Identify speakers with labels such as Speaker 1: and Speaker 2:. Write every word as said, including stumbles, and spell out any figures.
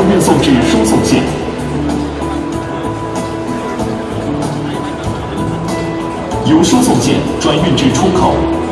Speaker 1: 物运送至输送线。由输送线转运至出口。